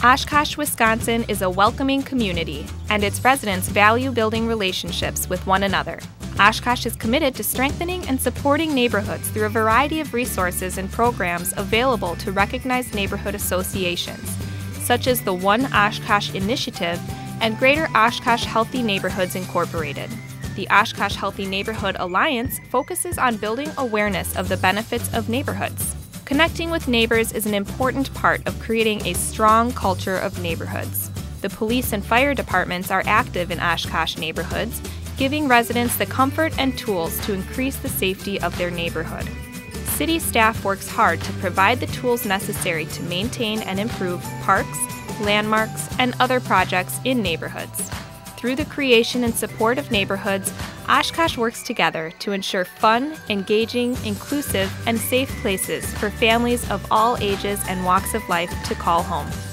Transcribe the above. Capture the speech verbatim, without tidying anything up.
Oshkosh, Wisconsin is a welcoming community, and its residents value building relationships with one another. Oshkosh is committed to strengthening and supporting neighborhoods through a variety of resources and programs available to recognized neighborhood associations, such as the One Oshkosh Initiative and Greater Oshkosh Healthy Neighborhoods Incorporated. The Oshkosh Healthy Neighborhood Alliance focuses on building awareness of the benefits of neighborhoods. Connecting with neighbors is an important part of creating a strong culture of neighborhoods. The police and fire departments are active in Oshkosh neighborhoods, giving residents the comfort and tools to increase the safety of their neighborhood. City staff works hard to provide the tools necessary to maintain and improve parks, landmarks, and other projects in neighborhoods. Through the creation and support of neighborhoods, Oshkosh works together to ensure fun, engaging, inclusive, and safe places for families of all ages and walks of life to call home.